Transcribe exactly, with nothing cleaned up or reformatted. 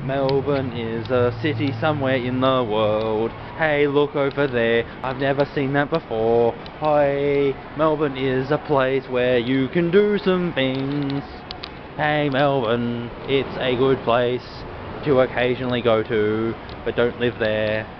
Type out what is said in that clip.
Melbourne is a city somewhere in the world. Hey, look over there, I've never seen that before. Hey, Melbourne is a place where you can do some things. Hey Melbourne, it's a good place to occasionally go to, but don't live there.